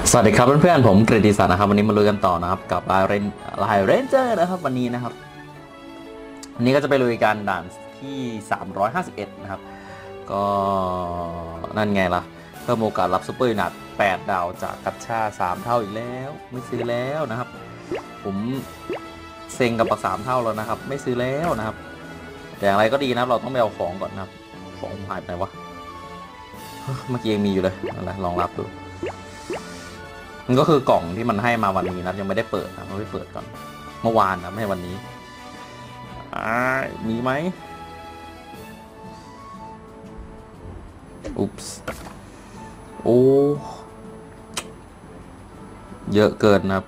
สวัสดีครับเพื่อนๆผมกฤติศักดิ์นะครับวันนี้มาลุยกันต่อนะครับกับไลน์เรนเจอร์นะครับวันนี้นะครับวันนี้ก็จะไปลุยกันด่านที่351นะครับก็นั่นไงล่ะเพิ่มโอกาสรับซูเปอร์ยูนิต8 ดาวจากกัชชา3 เท่าอีกแล้วไม่ซื้อแล้วนะครับผมเซ็งกับปัก3 เท่าแล้วนะครับไม่ซื้อแล้วนะครับแต่อย่างไรก็ดีนะครับเราต้องไปเอาของก่อนนะครับของหายไปไหนวะเมื่อกี้ยังมีอยู่เลยอะไรลองรับดูมันก็คือกล่องที่มันให้มาวันนี้นะยังไม่ได้เปิดนะเราไปเปิดก่อนเมื่อวานนะไม่ใช่วันนี้มีไหมอุ๊ปส์โอ้เยอะเกินนะครับ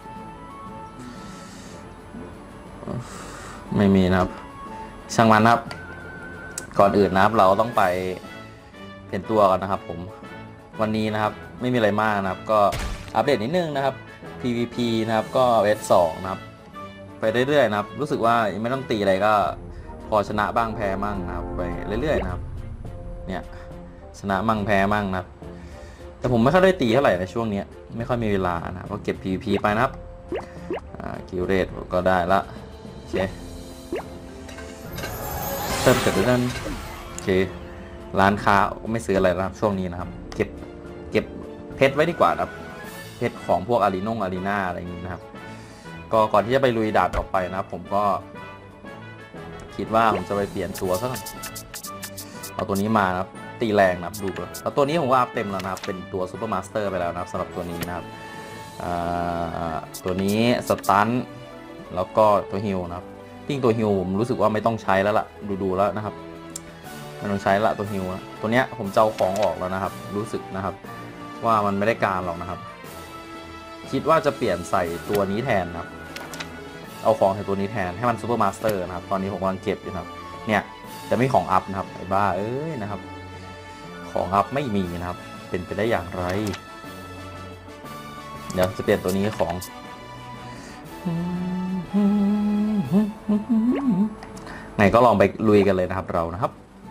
ไม่มีนะครับช่างมันครับก่อนอื่นนะครับเราต้องไปเปลี่ยนตัวกันนะครับผมวันนี้นะครับไม่มีอะไรมากนะครับก็อัปเดตนิดนึงนะครับ PVP นะครับก็เวท2นะครับไปเรื่อยๆนะครับรู้สึกว่าไม่ต้องตีอะไรก็พอชนะบ้างแพ้มั่งนะครับไปเรื่อยๆนะครับเนี่ยชนะมั่งแพ้มั่งนะครับแต่ผมไม่ค่อยได้ตีเท่าไหร่ในช่วงนี้ไม่ค่อยมีเวลานะก็เก็บ PVP ไปนะครับกิลเรตก็ได้ละโอเคเติมเกิดด้วยกันโอเคร้านค้าไม่ซื้ออะไรแล้วช่วงนี้นะครับเก็บเพชรไว้ดีกว่าครับเพชรของพวกอารีน่าอะไรอย่างนี้นะครับก็ก่อนที่จะไปลุยด่านต่อไปนะครับผมก็คิดว่าผมจะไปเปลี่ยนตัวซะหน่อยเอาตัวนี้มานะครับตีแรงนะครับดูแล้วตัวนี้ผมว่าอัพเต็มแล้วนะครับเป็นตัวซูเปอร์มาสเตอร์ไปแล้วนะครับสำหรับตัวนี้นะครับตัวนี้สตันแล้วก็ตัวฮิลนะครับยิ่งตัวฮิลผมรู้สึกว่าไม่ต้องใช้แล้วล่ะดูแล้วนะครับไม่ต้องใช้ละตัวฮิลตัวเนี้ยผมจะเอาของออกแล้วนะครับรู้สึกนะครับว่ามันไม่ได้การหรอกนะครับคิดว่าจะเปลี่ยนใส่ตัวนี้แทนนะครับเอาของใส่ตัวนี้แทนให้มันซูเปอร์มาสเตอร์นะครับตอนนี้ผมกำลังเก็บอยู่ครับเนี่ยจะไม่ของอัพนะครับไอ้บ้าเอ้ยนะครับของอัพไม่มีนะครับเป็นไปได้อย่างไรเดี๋ยวจะเปลี่ยนตัวนี้ของไหนก็ลองไปลุยกันเลยนะครับเรานะครับ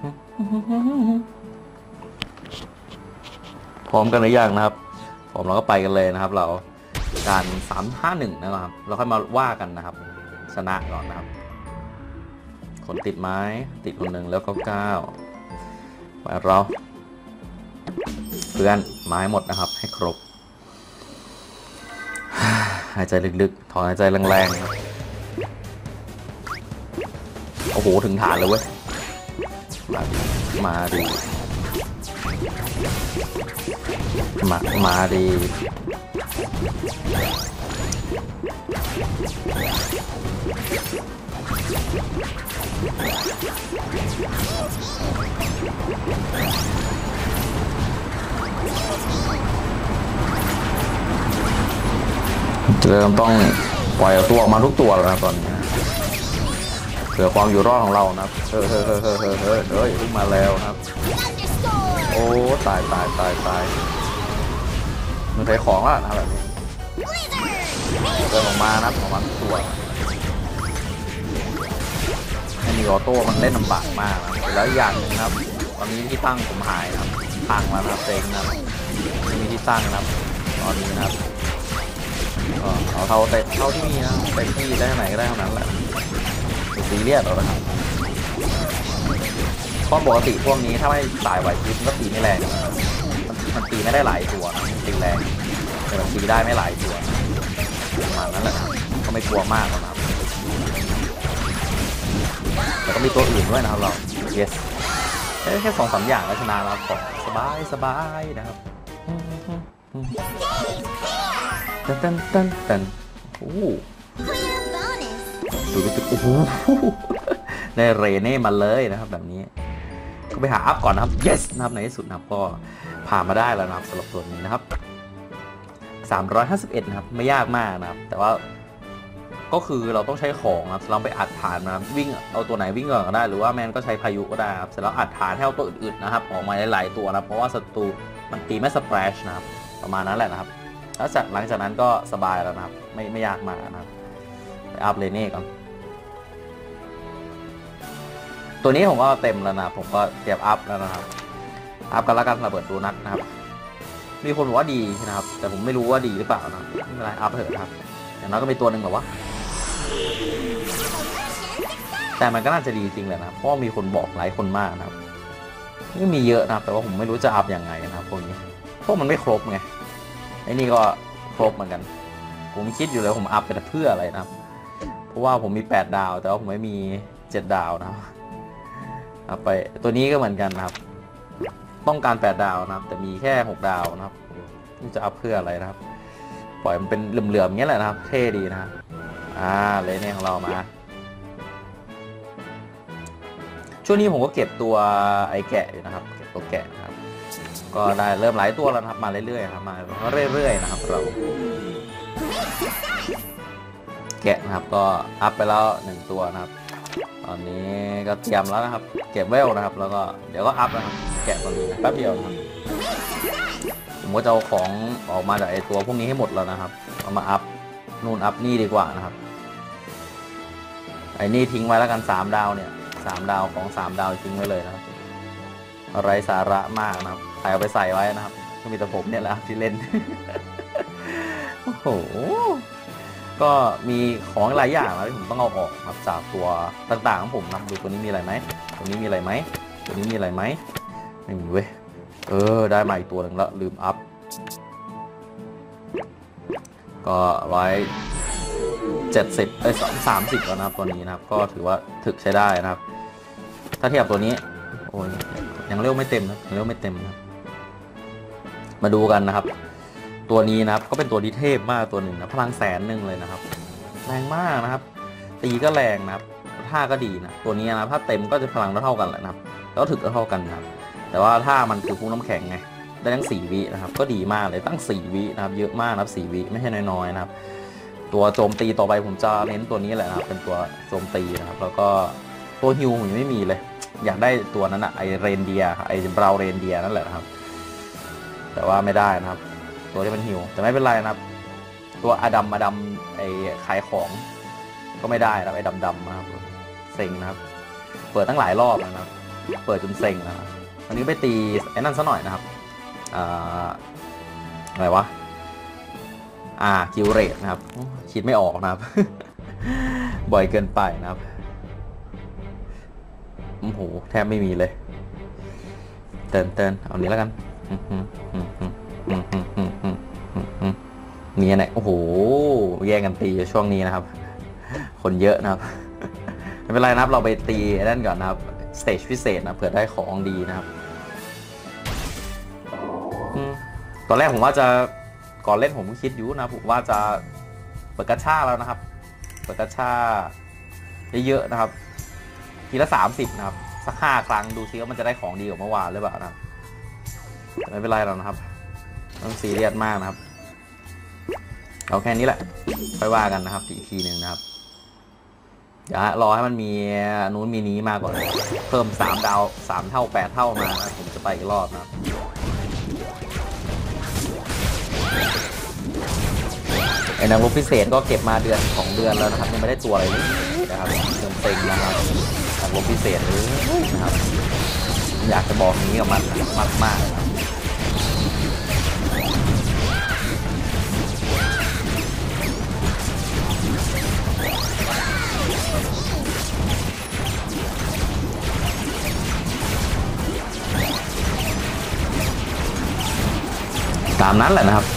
พร้อมกันหรือยังนะครับผมเราก็ไปกันเลยนะครับเราการ3-5-1นะครับเราค่อยมาว่ากันนะครับชนะก่อนนะครับคนติดไม้ติดคนหนึ่งแล้วก็9ไปเราเพื่อนไม้หมดนะครับให้ครบหายใจลึกๆถอนหายใจแรงๆครับโอ้โหถึงฐานเลยเว้ยมาดีมาดีเริ่มต้องปล่อยตัวออกมาทุกตัวแล้วนะตอนนี้เพื่อความอยู่รอดของเรานะครับเฮ้ยขึ้นมาแล้วครับโอ้ตายมันใช้ของแล้วนะแบบนี้เดินออกมานะออกมาทุกตัวไม่มีออโต้มันเล่นลำบากมากนะแล้วอย่างหนึ่งครับตอนนี้ที่ตั้งผมหายนะครับพังแล้วนะครับเซ็งนะครับไม่มีที่ตั้งนะครับตอนนี้นะครับเอาเท่าที่มีนะเต็มที่ได้เท่าไหร่ก็ได้เท่านั้นแหละซีเรียสหรอกนะครับเพราะปกติพวกนี้ถ้าไม่สายไหวพริบก็ตีไม่แรงมันตีไม่ได้หลายตัวตีแรงแต่มันตีได้ไม่หลายตัวประมาณนั้นแหละก็ไม่กลัวมากนะครับแต่ก็มีตัวอื่นด้วยนะครับเรา yes แค่2-3 อย่างก็ชนะแล้วของสบายนะครับตันโอ้ดูโอ้โหได้เรเน่มาเลยนะครับแบบนี้ก็ไปหาอัพก่อนนะครับ yes นะครับในที่สุดนะครับก็ผ่านมาได้แล้วนะครับสำหรับตัวนี้นะครับ351นะครับไม่ยากมากนะครับแต่ว่าก็คือเราต้องใช้ของครับเราไปอัดฐานมาวิ่งเอาตัวไหนวิ่งก่อนก็ได้หรือว่าแมนก็ใช้พายุก็ได้ครับเสร็จแล้วอัดฐานให้เอาตัวอื่นๆนะครับออกมาหลายๆตัวนะเพราะว่าศัตรูมันตีไม่สเปรชนะครับประมาณนั้นแหละนะครับแล้วหลังจากนั้นก็สบายแล้วนะครับไม่ยากมากนะครับไปอัพเลเน่ก่อนตัวนี้ผมก็เต็มแล้วนะผมก็เตรียมอัพแล้วนะครับอัพกันแล้วกันระเบิดดูนัดนะครับมีคนบอกว่าดีนะครับ แต่ผมไม่รู้ว่าดีหรือเปล่านะไม่เป็นไรอัพเถอะนะครับอย่างน้อยก็มีตัวหนึ่งแบบว่าแต่มันก็น่าจะดีจริงแหละนะเพราะมีคนบอกหลายคนมากนะครับนี่มีเยอะนะครับแต่ว่าผมไม่รู้จะอัพยังไงนะครับพวกนี้พวกมันไม่ครบไงไอ้นี่ก็ครบเหมือนกันผมคิดอยู่เลยผมอัพไปเพื่ออะไรนะครับเพราะว่าผมมี8 ดาวแต่ว่าผมไม่มี7 ดาวนะครับเอาไปตัวนี้ก็เหมือนกันนะครับต้องการ8 ดาวนะครับแต่มีแค่6 ดาวนะครับจะอัพเพื่ออะไรนะครับปล่อยมันเป็นเหลื่อมๆอย่างเงี้ยแหละนะครับเท่ดีนะครับเลยเนี่ยของเรามาช่วงนี้ผมก็เก็บตัวไอ้แกะอยู่นะครับเก็บตัวแกะนะครับก็ได้เริ่มหลายตัวแล้วนะครับมาเรื่อยๆครับมาเรื่อยๆนะครับเราแกะนะครับก็อัพไปแล้ว1 ตัวนะครับตอนนี้ก็เตรียมแล้วนะครับเก็บเวลนะครับแล้วก็เดี๋ยวก็อัพนะครับแกะตัวนี้แป๊บเดียวนะครับผมก็จะเอาของออกมาจากไอ้ตัวพวกนี้ให้หมดแล้วนะครับเอามาอัพนู่นอัพนี่ดีกว่านะครับไอ้นี่ทิ้งไว้แล้วกัน3 ดาวเนี่ย3 ดาวของ3 ดาวทิ้งไว้เลยนะครับไร้สาระมากนะครับใครเอาไปใส่ไว้นะครับก็มีแต่ผมเนี่ยแหละที่เล่น โอ้โหก็มีของหลายอย่างนะที่ผมต้องเอาออกครับจากตัวต่างๆของผมนะดูตัวนี้มีอะไรไหมตัวนี้มีอะไรไหมตัวนี้มีอะไรไหมไม่มีเว้ยได้มาอีกตัวหนึ่งแล้วลืมอัพก็170 30แล้วนะครับตัวนี้นะครับก็ถือว่าถึกใช้ได้นะครับถ้าเทียบตัวนี้โอ้ยยังเร็วไม่เต็มนะยังเร็วไม่เต็มนะมาดูกันนะครับตัวนี้นะครับก็เป็นตัวที่เทพมากตัวหนึ่งนะพลัง100,000เลยนะครับแรงมากนะครับตีก็แรงนะครับท่าก็ดีนะตัวนี้นะถ้าเต็มก็จะพลังเท่ากันแหละนะครับแล้วถึกเท่ากันนะครับแต่ว่าถ้ามันคือพุ่งน้ำแข็งไงได้ทั้ง4 วินะครับก็ดีมากเลยตั้ง4 วินะครับเยอะมากนะครับ4 วิไม่ใช่น้อยๆนะครับตัวโจมตีต่อไปผมจะเน้นตัวนี้แหละนะครับเป็นตัวโจมตีนะครับแล้วก็ตัวฮิวผมยังไม่มีเลยอยากได้ตัวนั้นอะไอเรนเดียไอบราวเรนเดียนั่นแหละนะครับแต่ว่าไม่ได้นะครับตัวที่มันฮิวแต่ไม่เป็นไรนะครับตัวอดัมไอขายของก็ไม่ได้นะครับไอดำนะครับเซ็งนะครับเปิดตั้งหลายรอบนะครับเปิดจนเซ็งนะครับอันนี้ไปตีไอ้นั่นซะหน่อยนะครับอะไรวะคิวเรตนะครับคิดไม่ออกนะครับ บ่อยเกินไปนะครับโอ้โหแทบไม่มีเลยเตินเอานี้แล้วกันนี่เนี่ยโอ้โหแย่งกันตีช่วงนี้นะครับคนเยอะนะครับไม่เป็นไรนะครับเราไปตีนั่นก่อนนะครับสเตจพิเศษนะเผื่อได้ของดีนะครับตอนแรกผมว่าจะก่อนเล่นผมคิดอยู่นะผมว่าจะเปิดกระชาแล้วนะครับเปิดกระชาเยอะๆนะครับทีละ30นะครับสัก5 ครั้งดูซิว่ามันจะได้ของดีกว่าเมื่อวานหรือเปล่านะครับไม่เป็นไรหรอกนะครับต้องซีเรียสมากนะครับเอาแค่นี้แหละค่อยว่ากันนะครับอีกทีหนึ่งนะครับเดี๋ยวรอให้มันมีนู้นมีนี้มาก่อนเพิ่ม3 ดาว3 เท่า8 เท่ามานะผมจะไปอีกรอบนะครับไอ้นางรบพิเศษก็เก็บมาเดือน2 เดือนแล้วนะครับยังไม่ได้ตัวอะไรเลยนะครับเต็มๆนะครับนางรบพิเศษเลยนะครับอยากจะบอกนี้กับมันมากๆนะครับตามนั้นแหละนะครับ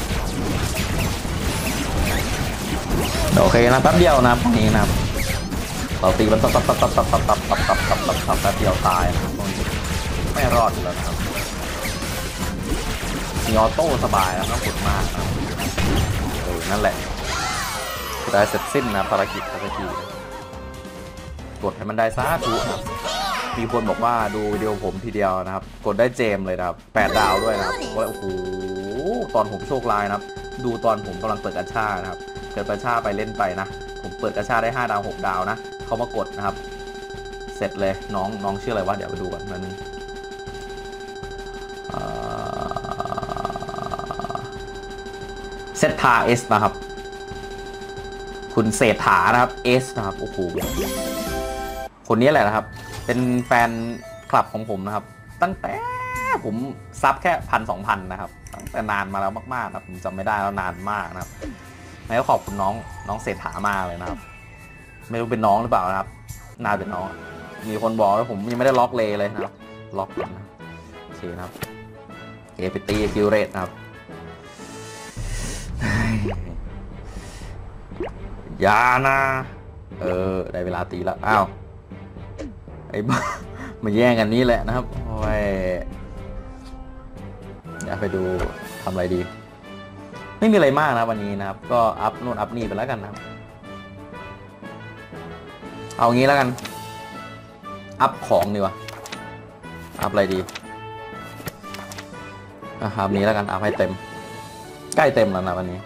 โอเคนะแป๊บเดียวนะพวกนี้นะครับเราตีมันตับแป๊บเดียวตายนะครับไม่รอดแล้วนะครับมีออโต้สบายแล้วต้องกดมากนะนั่นแหละได้เสร็จสิ้นนะภารกิจกดให้มันได้ซะถูกครับมีคนบอกว่าดูวิดีโอผมทีเดียวนะครับกดได้เจมเลยนะครับ8 ดาวด้วยนะครับโอ้โหตอนผมโชคร้ายนะครับดูตอนผมกำลังเปิดกระชานะครับเปิดกระชาไปเล่นไปนะผมเปิดกระชาได้5 ดาว6 ดาวนะเขามากดนะครับเสร็จเลยน้องชื่ออะไรวะเดี๋ยวไปดูกันนึงเซตทาเอสนะครับคุณเศรษฐานะครับเอสนะครับโอ้โหคนนี้แหละนะครับเป็นแฟนคลับของผมนะครับตั้งแต่ผมซับแค่1,000-2,000นะครับตั้งแต่นานมาแล้วมากๆนะผมจำไม่ได้แล้วนานมากนะครับแล้วขอบคุณน้องเศรษฐามากเลยนะครับ ไม่รู้เป็นน้องหรือเปล่านะครับน่าเป็นน้องมีคนบอกว่าผมยังไม่ได้ล็อกเลยนะครับล็อกก่อนนะโอเคนะครับไปตีคิวเรตนะครับอย่านะได้เวลาตีแล้วอ้าวไอ้บ้ามาแย่งกันนี้แหละนะครับโอ้ยเดี๋ยวไปดูทำอะไรดีไม่มีอะไรมากนะวันนี้นะครับก็อัพนู่นอัพนี่ไปแล้วกันนะครับเอางี้แล้วกันอัพของดีกว่าอัพอะไรดีอัพนี้แล้วกันอัพให้เต็มใกล้เต็มแล้วนะวันนี้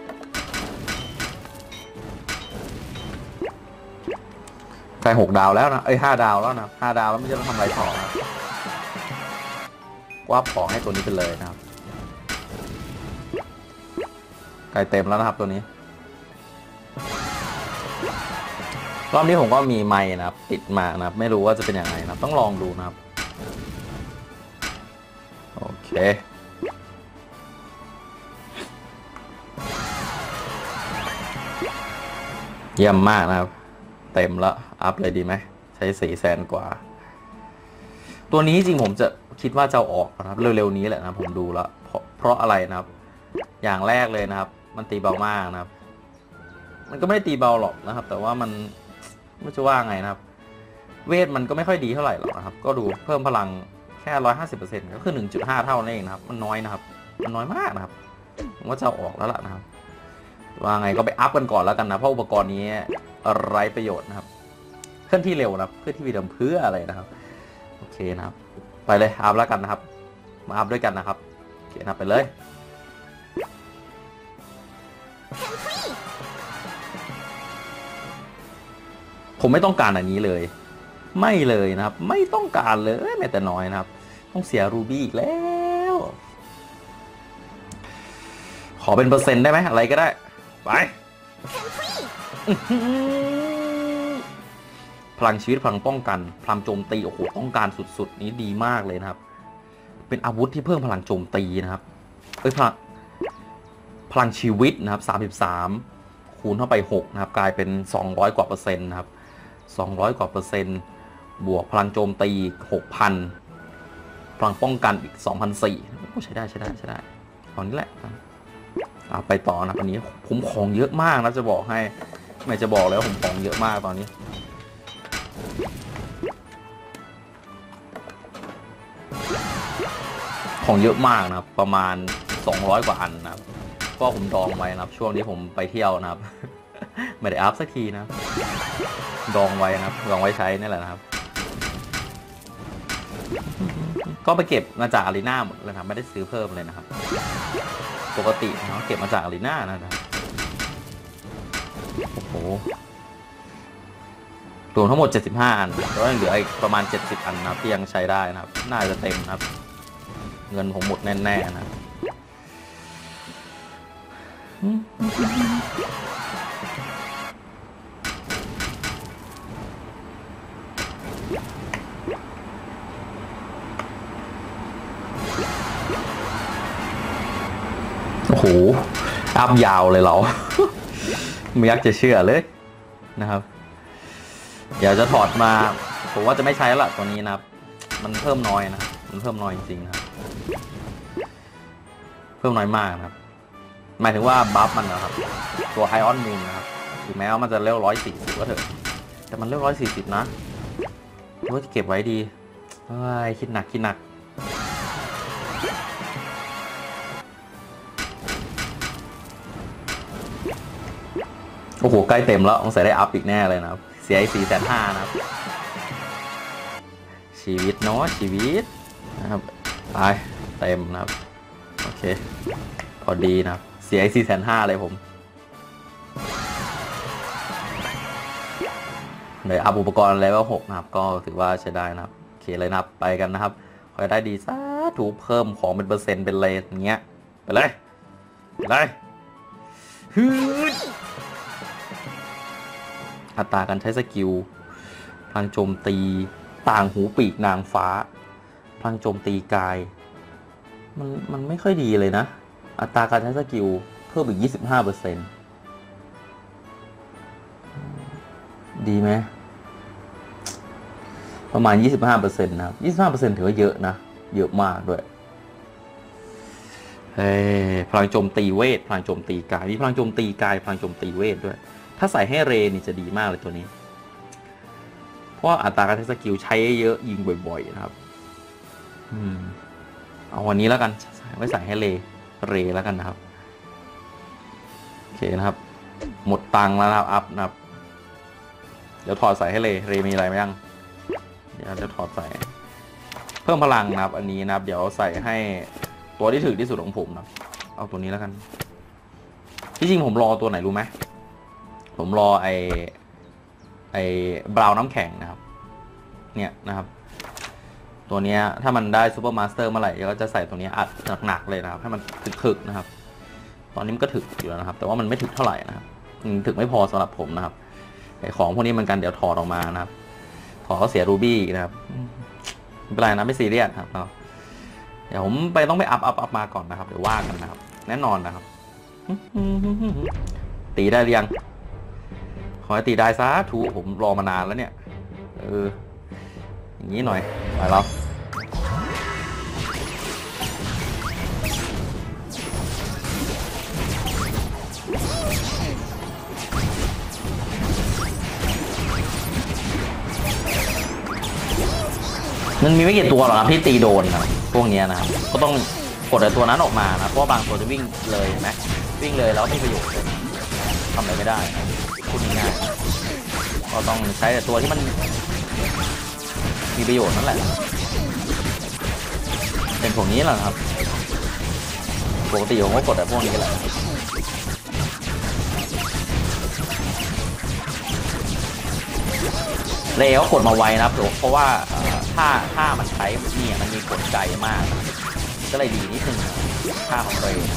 ใกล้6 ดาวแล้วนะ5 ดาวแล้วนะ5 ดาวแล้วไม่จะต้องทำอะไรต่อนะว่าของให้ตัวนี้ไปเลยนะครับใกล้เต็มแล้วนะครับตัวนี้รอบนี้ผมก็มีไมค์นะครับติดมานะครับไม่รู้ว่าจะเป็นยังไงนะครับต้องลองดูนะครับโอเคเยี่ยมมากนะครับเต็มแล้วอัพเลยดีไหมใช้400,000 กว่าตัวนี้จริงผมจะคิดว่าจะออกนะครับเร็วๆนี้แหละนะผมดูแล้วเพราะอะไรนะครับอย่างแรกเลยนะครับมันตีเบามากนะครับมันก็ไม่ได้ตีเบาหรอกนะครับแต่ว่ามันไม่จะว่าไงนะครับเวทมันก็ไม่ค่อยดีเท่าไหร่หรอกนะครับก็ดูเพิ่มพลังแค่150%ก็คือ 1.5 เท่านั่นเองนะครับมันน้อยนะครับมันน้อยมากนะครับผมว่าจะออกแล้วล่ะนะครับว่าไงก็ไปอัพกันก่อนแล้วกันนะเพราะอุปกรณ์นี้ไร้ประโยชน์นะครับเคลื่อนที่เร็วนะครับเคลื่อนที่เดิมเพื่ออะไรนะครับโอเคนะครับไปเลยอัพแล้วกันนะครับมาอัพด้วยกันนะครับโอเคนะไปเลยผมไม่ต้องการอันนี้เลยไม่เลยนะครับไม่ต้องการเลยแม้แต่น้อยนะครับต้องเสียรูบี้อีกแล้วขอเป็นเปอร์เซ็นต์ได้ไหมอะไรก็ได้ไปพลังชีวิตพลังป้องกันพลังโจมตีโอ้โหต้องการสุดๆนี้ดีมากเลยนะครับเป็นอาวุธที่เพิ่มพลังโจมตีนะครับพลังชีวิตนะครับ33คูณเข้าไป6นะครับกลายเป็น200 กว่าเปอร์เซ็นต์นะครับ200 กว่าเปอร์เซ็นต์บวกพลังโจมตี 6,000 พลังป้องกันอีก 2,400 ใช้ได้ตอนนี้แหละไปต่อนะวันนี้ผมของเยอะมากนะจะบอกให้ไม่จะบอกแล้วผมของเยอะมากตอนนี้ของเยอะมากนะครับประมาณ200 กว่าอันนะครับก็ผมดองไว้นะครับช่วงนี้ผมไปเที่ยวนะครับไม่ได้อัพสักทีนะดองไว้นะครับดองไว้ใช้นี่แหละนะครับก็ไปเก็บมาจากอารีนาหมดเลยครับไม่ได้ซื้อเพิ่มเลยนะครับปกติเนาะเก็บมาจากอารีนานะครับโอ้โหรวมทั้งหมด75 อันแล้วยังเหลืออีกประมาณ70 อันนะครับที่ยังใช้ได้นะครับน่าจะเต็มนะครับเงินผมหมดแน่ๆนะโอ้โหอัพยาวเลยเราไม่อยากจะเชื่อเลยนะครับเดี๋ยวจะถอดมาผมว่าจะไม่ใช้ละตัวนี้นะครับมันเพิ่มน้อยนะมันเพิ่มน้อยจริงๆนะครับเพิ่มน้อยมากนะครับหมายถึงว่าบัฟมันนะครับตัวไอออนมูนนะครับถึงแม้ว่ามันจะเลเวล140ก็เถอะแต่มันเลเวล140นะว่าจะเก็บไว้ดีคิดหนักโอ้โหใกล้เต็มแล้วต้องใส่ได้อัพอีกแน่เลยนะครับเสีย450,000นะครับชีวิตเนาะชีวิตนะครับไปเต็มนะครับโอเคพอดีนะครับเสีย450,000เลยผมเลยอัพอุปกรณ์เลเวล6นะครับก็ถือว่าใช้ได้นะครับโอเคเลยนะครับไปกันนะครับขอได้ดีซะถูกเพิ่มของเป็นเปอร์เซ็นต์เป็นเลนอย่างเงี้ยไปเลยฮึดอัตราการใช้สกิลพลังโจมตีต่างหูปีกนางฟ้าพลังโจมตีกายมันไม่ค่อยดีเลยนะอัตราการใช้สกิลเพิ่มอีก 25%ดีไหมประมาณ 25%นะครับ 25% ถือว่าเยอะนะเยอะมากด้วยพลังโจมตีเวทพลังโจมตีกายมีพลังโจมตีกายพลังโจมตีเวทด้วยถ้าใส่ให้เรนี่จะดีมากเลยตัวนี้เพราะอัตราการใช้สกิลใช้เยอะยิงบ่อยๆนะครับเอาวันนี้แล้วกันไม่ใส่ให้เรแล้วกันนะครับโอเคนะครับหมดตังค์แล้วนะครับอัพนะครับเดี๋ยวถอดใส่ให้เรมีอะไรไหมยังเดี๋ยวจะถอดใส่เพิ่มพลังนะครับอันนี้นะครับเดี๋ยวใส่ให้ตัวที่ถึกที่สุดของผมนะเอาตัวนี้แล้วกันที่จริงผมรอตัวไหนรู้ไหมผมรอไอบราวน้ำแข็งนะครับเนี่ยนะครับตัวนี้ถ้ามันได้ซูเปอร์มาสเตอร์เมื่อไหร่ก็จะใส่ตัวนี้อัดหนักๆเลยนะครับให้มันถึกๆนะครับตอนนี้มันก็ถึกอยู่แล้วนะครับแต่ว่ามันไม่ถึกเท่าไหร่นะครับถึกไม่พอสำหรับผมนะครับไอของพวกนี้มันกันเดี๋ยวถอดออกมานะครับถอดก็เสียรูบี้นะครับไม่เป็นไรนะไม่ซีเรียสครับเดี๋ยวผมต้องไปอัพมาก่อนนะครับเดี๋ยวว่ากันนะครับแน่นอนนะครับตีได้หรือยังขอให้ตีได้ซะถูผมรอมานานแล้วเนี่ยอย่างนี้หน่อยไปแล้วมันมีไม่กี่ตัวหรอกครับที่ตีโดนนะพวกนี้นะครับก็ต้องกดไอ้ตัวนั้นออกมานะเพราะว่าบางตัวจะวิ่งเลยเห็นไหมวิ่งเลยแล้วไม่ประโยชน์ทำอะไรไม่ได้คุณง่ายก็ต้องใช้แต่ตัวที่มันมีประโยชน์นั่นแหละเป็นพวกนี้แหละครับปกติผมก็กดแต่พวกนี้แหละแล้วกดมาไวนะครับเพราะว่าถ้ามันใช้เนี่ยมันมีกดไกลมากก็เลยดีนิดนึงท่าของเรย์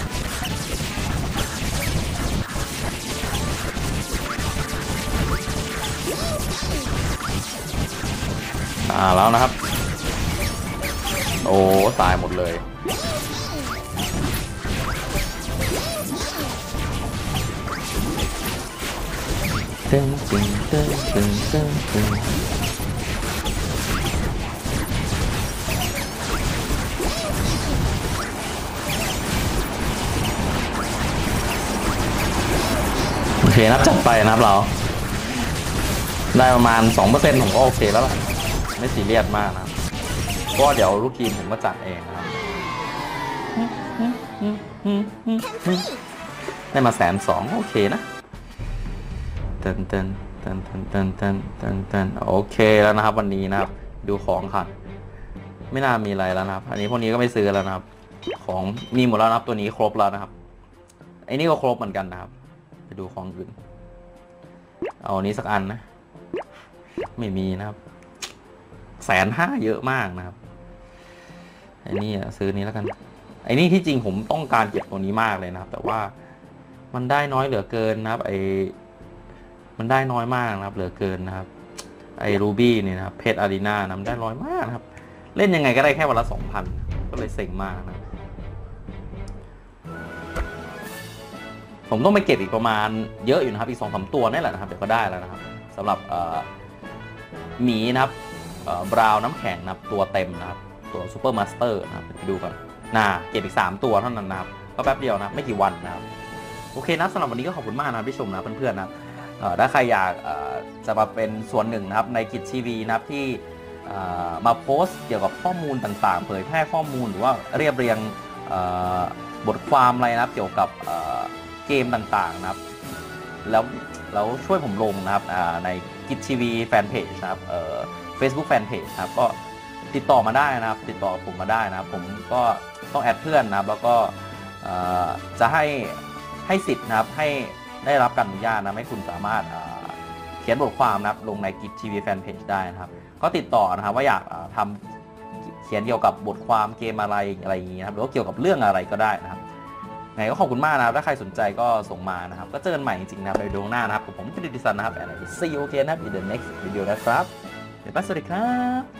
แล้วนะครับโอ้ตายหมดเลยตึงตึงตึงตึงตึงตึงโอเคนับจัดไปนะครับเราได้ประมาณ 2% ผมก็โอเคแล้วล่ะไม่ซีเรียสมากนะก็เดี๋ยวลูกทีมผมก็จัดเองนะครับได้มา120,000โอเคนะเต้นโอเคแล้วนะครับวันนี้นะครับดูของค่ะไม่น่ามีอะไรแล้วนะครับอันนี้พวกนี้ก็ไม่ซื้อแล้วนะครับของมีหมดแล้วนะครับตัวนี้ครบแล้วนะครับไอ้นี่ก็ครบเหมือนกันนะครับไปดูของอื่นเอาอันนี้สักอันนะไม่มีนะครับ150,000เยอะมากนะครับไอ้นี่ซื้อนี้แล้วกันไอ้นี่ที่จริงผมต้องการเก็บตัวนี้มากเลยนะครับแต่ว่ามันได้น้อยเหลือเกินนะครับมันได้น้อยมากนะครับเหลือเกินนะครับไอ้รูบี้นี่นะครับเพชรอารีนานะมันได้น้อยมากนะครับเล่นยังไงก็ได้แค่วันละ 2,000 ก็เลยเซ็งมากนะผมต้องไปเก็บอีกประมาณเยอะอยู่นะครับอีก 2-3 ตัวนี่แหละนะครับเดี๋ยวก็ได้แล้วนะครับสำหรับหมีนะครับบราวน้ำแข็งนะครับตัวเต็มนะครับตัวซูเปอร์มาสเตอร์นะครับไปดูกันเก็บอีก3ตัวเท่านั้นนะครับก็แป๊บเดียวนะไม่กี่วันนะครับโอเคนะสำหรับวันนี้ก็ขอบคุณมากนะที่ชมนะเพื่อนๆนะถ้าใครอยากจะมาเป็นส่วนหนึ่งนะครับในกิจทีวีนะครับที่มาโพสต์เกี่ยวกับข้อมูลต่างๆเผยแพร่ข้อมูลหรือว่าเรียบเรียงบทความอะไรนะครับเกี่ยวกับเกมต่างๆนะครับแล้วช่วยผมลงนะครับในกิจทีวีแฟนเพจนะครับFacebook แฟนเพจนะครับก็ติดต่อมาได้นะครับติดต่อผมมาได้นะครับผมก็ต้องแอดเพื่อนนะครับแล้วก็จะให้สิทธิ์นะครับให้ได้รับการอนุญาตนะให้คุณสามารถเขียนบทความนะครับลงในกิจทีวีแฟนเพจได้นะครับก็ติดต่อนะครับว่าอยากทำเขียนเกี่ยวกับบทความเกมอะไรอย่างนี้นะครับหรือว่าเกี่ยวกับเรื่องอะไรก็ได้นะครับไงก็ขอบคุณมากนะครับถ้าใครสนใจก็ส่งมานะครับก็เจอกันใหม่จริงๆนะครับในวิดีโอหน้านะครับผมฟิลิปดิสันนะครับand see you again นะครับ in the next video นะครับเดี๋ยวไปสวัสดีครับ